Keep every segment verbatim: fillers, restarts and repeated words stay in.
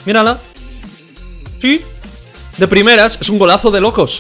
Mírala. Sí. De primeras, es un golazo de locos.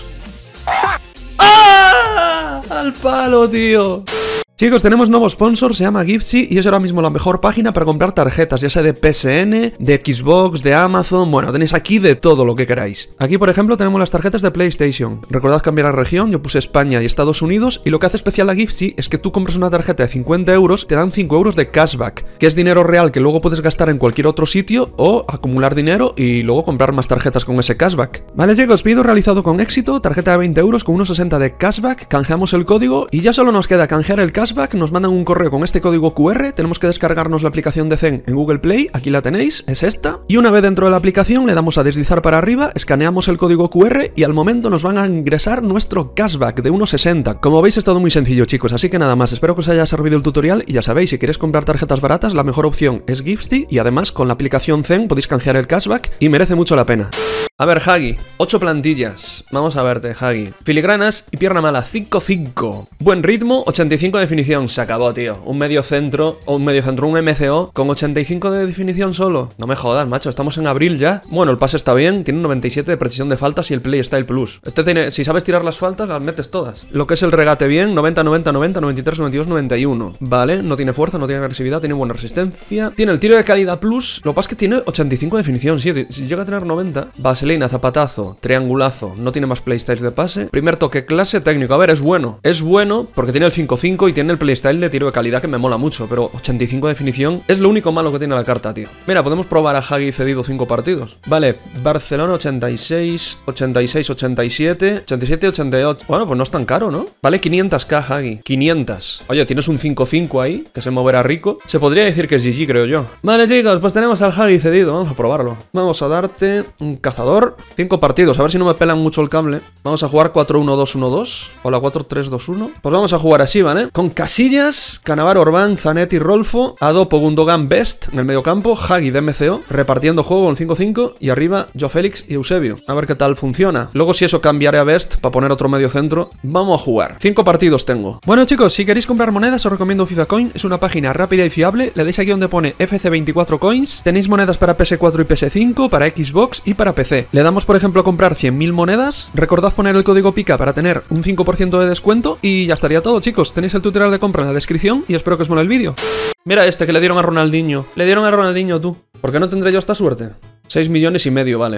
¡Ah! Al palo, tío. Chicos, tenemos nuevo sponsor, se llama Gipsy y es ahora mismo la mejor página para comprar tarjetas, ya sea de P S N, de Xbox, de Amazon, bueno, tenéis aquí de todo lo que queráis. Aquí, por ejemplo, tenemos las tarjetas de PlayStation. Recordad cambiar la región, yo puse España y Estados Unidos y lo que hace especial a Gipsy es que tú compras una tarjeta de cincuenta euros, te dan cinco euros de cashback, que es dinero real que luego puedes gastar en cualquier otro sitio o acumular dinero y luego comprar más tarjetas con ese cashback. Vale, chicos, pedido realizado con éxito, tarjeta de veinte euros con unos sesenta de cashback, canjeamos el código y ya solo nos queda canjear el cashback. Nos mandan un correo con este código Q R, tenemos que descargarnos la aplicación de Zen en Google Play, aquí la tenéis, es esta, y una vez dentro de la aplicación le damos a deslizar para arriba, escaneamos el código Q R y al momento nos van a ingresar nuestro cashback de unos sesenta. Como veis es todo muy sencillo, chicos, así que nada más, espero que os haya servido el tutorial y ya sabéis, si queréis comprar tarjetas baratas, la mejor opción es Gipsy y además con la aplicación Zen podéis canjear el cashback y merece mucho la pena. A ver, Hagi, ocho plantillas. Vamos a verte, Hagi. Filigranas y pierna mala, cinco cinco. Buen ritmo, ochenta y cinco de definición. Se acabó, tío. Un medio centro, o un medio centro, un M C O con ochenta y cinco de definición solo. No me jodas, macho, estamos en abril ya. Bueno, el pase está bien, tiene un noventa y siete de precisión de faltas y el Play Style Plus. Este tiene, si sabes tirar las faltas, las metes todas. Lo que es el regate bien, noventa, noventa, noventa, noventa y tres, noventa y dos, noventa y uno. Vale, no tiene fuerza, no tiene agresividad, tiene buena resistencia. Tiene el tiro de calidad plus. Lo que pasa es que tiene ochenta y cinco de definición, sí. Si llega a tener noventa, base Vaselina, zapatazo, triangulazo, no tiene más playstyles de pase. Primer toque, clase, técnico. A ver, es bueno. Es bueno porque tiene el cinco cinco y tiene el playstyle de tiro de calidad que me mola mucho, pero ochenta y cinco de definición es lo único malo que tiene la carta, tío. Mira, podemos probar a Hagi cedido cinco partidos. Vale, Barcelona ochenta y seis, ochenta y seis, ochenta y siete, ochenta y siete, ochenta y ocho. Bueno, pues no es tan caro, ¿no? Vale, quinientos k, Hagi. quinientos. Oye, tienes un cinco cinco ahí, que se moverá rico. Se podría decir que es G G, creo yo. Vale, chicos, pues tenemos al Hagi cedido. Vamos a probarlo. Vamos a darte un cazador. cinco partidos, a ver si no me pelan mucho el cable. Vamos a jugar cuatro uno dos uno dos. O la cuatro tres dos uno. Pues vamos a jugar así, ¿vale? Con Casillas, Cannavaro, Orbán, Zanetti, Rolfo, Adopo, Gundogan, Best en el medio campo, Hagi de M C O, repartiendo juego con cinco cinco y arriba Joao Félix y Eusebio. A ver qué tal funciona. Luego si eso cambiaré a Best para poner otro medio centro. Vamos a jugar. cinco partidos tengo. Bueno, chicos, si queréis comprar monedas os recomiendo FIFA Coin. Es una página rápida y fiable. Le dais aquí donde pone F C veinticuatro Coins. Tenéis monedas para P S cuatro y P S cinco, para Xbox y para P C. Le damos, por ejemplo, a comprar cien mil monedas. Recordad poner el código PICA para tener un cinco por ciento de descuento. Y ya estaría todo, chicos. Tenéis el tutorial de compra en la descripción y espero que os mole el vídeo. Mira este que le dieron a Ronaldinho. Le dieron a Ronaldinho, tú. ¿Por qué no tendré yo esta suerte? seis millones y medio, vale.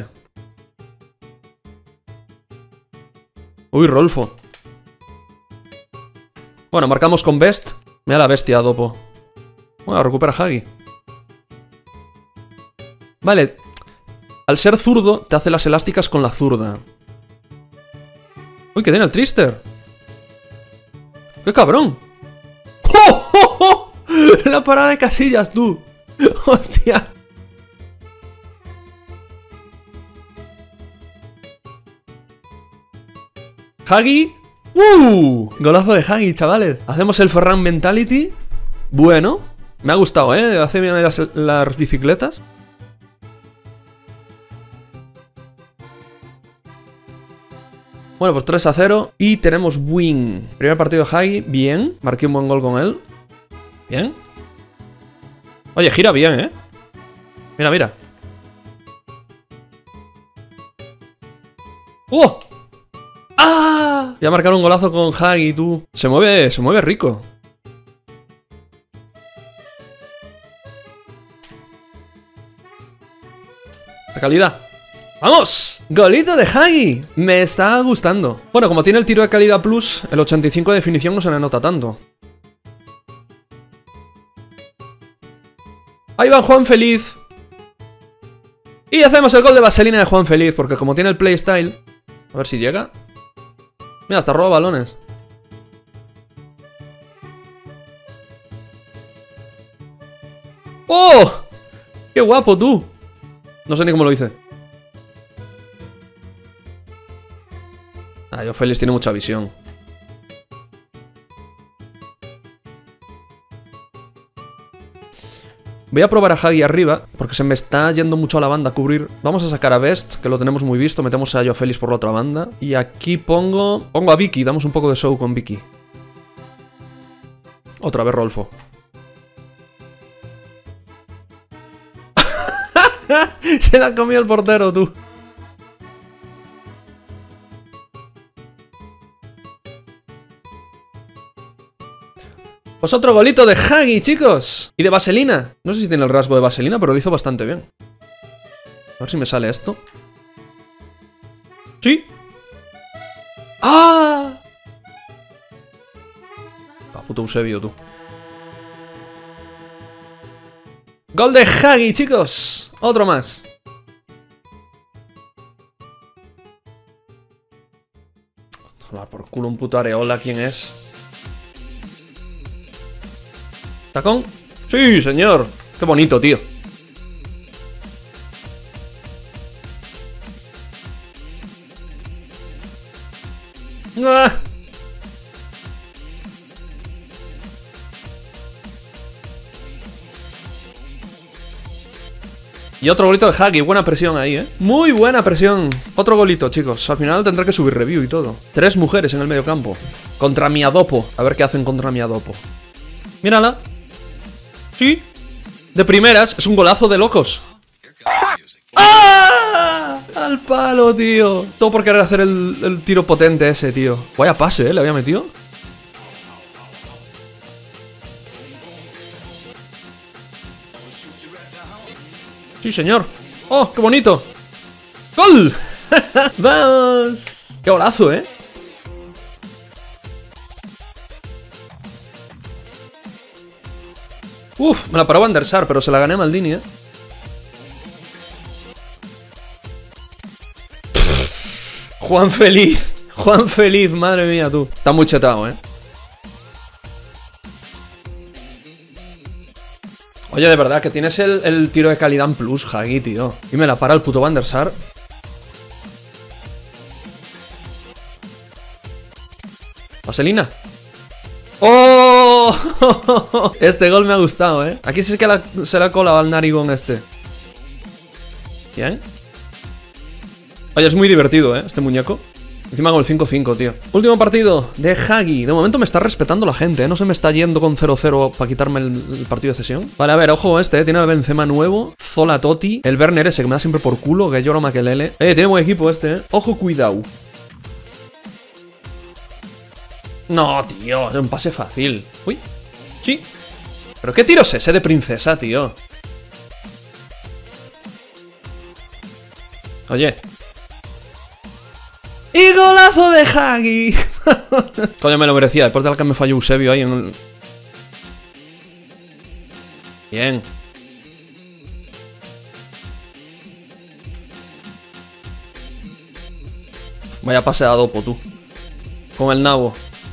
Uy, Rolfo. Bueno, marcamos con Best. Mira la bestia, Dopo. Bueno, recupera Hagi. Vale. Al ser zurdo, te hace las elásticas con la zurda. Uy, que tiene el Trister. ¡Qué cabrón! ¡Oh, oh, oh! La parada de Casillas, tú. Hostia. Hagi. ¡Uh! Golazo de Hagi, chavales. Hacemos el Ferran Mentality. Bueno. Me ha gustado, ¿eh? Hace bien las, las bicicletas. Bueno, pues tres a cero. Y tenemos win. Primer partido de Hagi. Bien. Marqué un buen gol con él. Bien. Oye, gira bien, ¿eh? Mira, mira. ¡Oh! ¡Ah! Voy a marcar un golazo con Hagi, tú. Se mueve, se mueve rico. La calidad. ¡Vamos! ¡Golito de Hagi! Me está gustando. Bueno, como tiene el tiro de calidad plus, el ochenta y cinco de definición no se le nota tanto. Ahí va Juan Feliz. Y hacemos el gol de vaselina de Juan Feliz, porque como tiene el playstyle... A ver si llega. Mira, hasta roba balones. ¡Oh! ¡Qué guapo, tú! No sé ni cómo lo hice. Ah, Joao Félix tiene mucha visión. Voy a probar a Hagi arriba, porque se me está yendo mucho a la banda a cubrir. Vamos a sacar a Best, que lo tenemos muy visto. Metemos a Joao Félix por la otra banda. Y aquí pongo... Pongo a Vicky, damos un poco de show con Vicky. Otra vez Rolfo. Se la comió el portero, tú. Pues otro golito de Hagi, chicos. Y de vaselina. No sé si tiene el rasgo de vaselina, pero lo hizo bastante bien. A ver si me sale esto. ¡Sí! ¡Ah! Ah, puto Eusebio, tú. Gol de Hagi, chicos. Otro más. Tomar por culo un puto Areola. ¿Quién es? ¿Tacón? Sí, señor. Qué bonito, tío. ¡Ah! Y otro golito de Hagi, buena presión ahí, ¿eh? Muy buena presión. Otro golito, chicos. Al final tendré que subir review y todo. Tres mujeres en el medio campo. Contra mi Adopo. A ver qué hacen contra mi Adopo. Mírala. Sí. De primeras, es un golazo de locos. ¡Ah! Al palo, tío. Todo por querer hacer el, el tiro potente ese, tío. Vaya pase, ¿eh? Le había metido. Sí, señor. ¡Oh, qué bonito! ¡Gol! ¡Vamos! ¡Qué golazo, eh! Uf, me la paró Van der Sar, pero se la gané a Maldini, eh. Juan Feliz. Juan Feliz, madre mía, tú. Está muy chetado, eh. Oye, de verdad, que tienes el, el tiro de calidad en plus, Hagi, tío. Y me la para el puto Van der Sar. Vaselina. ¡Oh! Este gol me ha gustado, ¿eh? Aquí sí que la, se le ha colado al narigón este. Bien. Oye, es muy divertido, ¿eh? Este muñeco. Encima con el cinco cinco, tío. Último partido de Hagi. De momento me está respetando la gente, ¿eh? No se me está yendo con cero cero para quitarme el, el partido de cesión. Vale, a ver, ojo este, ¿eh? Tiene el Benzema nuevo, Zola Totti, el Werner ese que me da siempre por culo, que lloro Makelele. Eh, tiene buen equipo este, ¿eh? Ojo, cuidado. No, tío, es un pase fácil. Uy, sí. ¿Pero qué tiro es ese de princesa, tío? Oye. ¡Y golazo de Hagi! Coño, me lo merecía, después de la que me falló Eusebio ahí en el... Bien. Vaya pase a Adopo, tú. Con el nabo.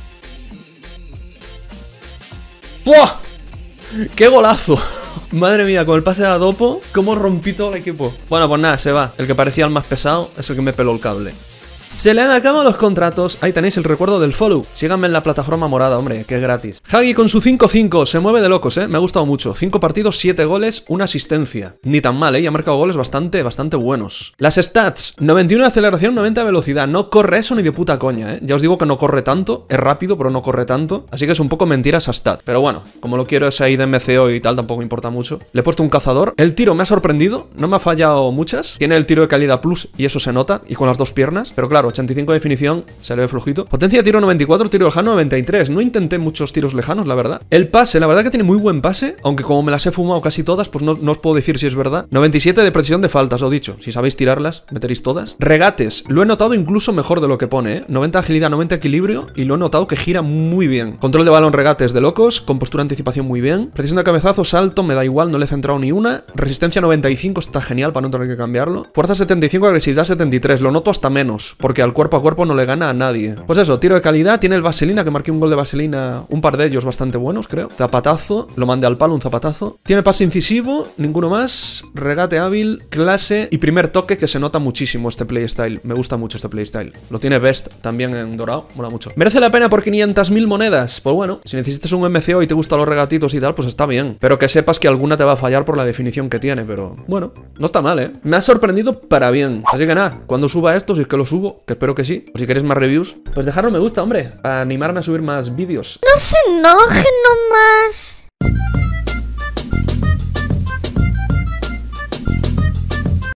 ¡Buah! ¡Qué golazo! Madre mía, con el pase de Adopo, cómo rompí todo el equipo. Bueno, pues nada, se va. El que parecía el más pesado es el que me peló el cable. Se le han acabado los contratos. Ahí tenéis el recuerdo del follow. Síganme en la plataforma morada, hombre, que es gratis. Hagi con su cinco cinco, se mueve de locos, eh. Me ha gustado mucho. cinco partidos, siete goles, una asistencia. Ni tan mal, eh. Y ha marcado goles bastante, bastante buenos. Las stats: noventa y uno de aceleración, noventa de velocidad. No corre eso ni de puta coña, eh. Ya os digo que no corre tanto. Es rápido, pero no corre tanto. Así que es un poco mentira esa stat. Pero bueno, como lo quiero es ahí de M C O y tal, tampoco me importa mucho. Le he puesto un cazador. El tiro me ha sorprendido. No me ha fallado muchas. Tiene el tiro de calidad plus y eso se nota. Y con las dos piernas. Pero claro, ochenta y cinco de definición. Se le ve flojito. Potencia de tiro noventa y cuatro, tiro lejano noventa y tres. No intenté muchos tiros lejanos, la verdad. El pase, la verdad que tiene muy buen pase. Aunque como me las he fumado casi todas, pues no, no os puedo decir si es verdad. noventa y siete de precisión de faltas, lo dicho. Si sabéis tirarlas, meteréis todas. Regates, lo he notado incluso mejor de lo que pone, ¿eh? noventa agilidad, noventa equilibrio. Y lo he notado que gira muy bien. Control de balón, regates de locos. Compostura, anticipación muy bien. Precisión de cabezazo, salto, me da igual, no le he centrado ni una. Resistencia noventa y cinco, está genial para no tener que cambiarlo. Fuerza setenta y cinco, agresividad setenta y tres. Lo noto hasta menos, porque al cuerpo a cuerpo no le gana a nadie. Pues eso, tiro de calidad. Tiene el vaselina, que marqué un gol de vaselina, un par de ellos bastante buenos, creo. Zapatazo, lo mandé al palo, un zapatazo. Tiene pase incisivo, ninguno más. Regate hábil, clase y primer toque, que se nota muchísimo este playstyle. Me gusta mucho este playstyle. Lo tiene Best también en dorado, mola mucho. ¿Merece la pena por quinientas mil monedas? Pues bueno, si necesitas un M C O y te gustan los regatitos y tal, pues está bien. Pero que sepas que alguna te va a fallar por la definición que tiene, pero bueno, no está mal, ¿eh? Me ha sorprendido para bien. Así que nada, cuando suba esto, si es que lo subo, que espero que sí, o si queréis más reviews, pues dejadlo me gusta, hombre, para animarme a subir más vídeos. No se enojen nomás.